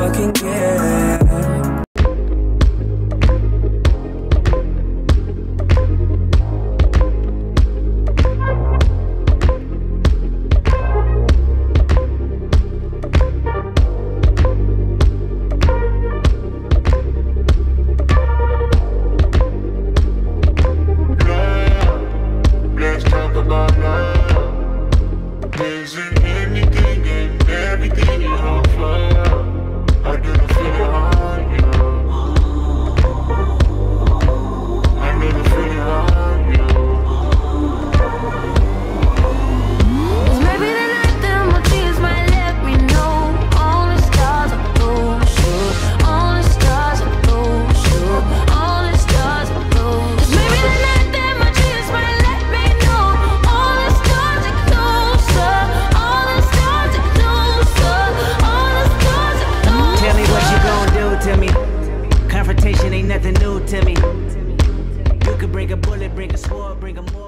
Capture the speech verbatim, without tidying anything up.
I can get. Isn't anything and everything you offer? I didn't feel it on you. I didn't feel it on you. Maybe the night that my tears might let me know. All the stars are blue, sure. All the stars are blue, sure. All the stars are blue. Maybe the night that my tears might let me know. All the stars are closer. All the stars are closer. All the stars are closer. Tell me what you gon' do to me. Confrontation ain't nothing new to me. You could bring a bullet, bring a sword, bring a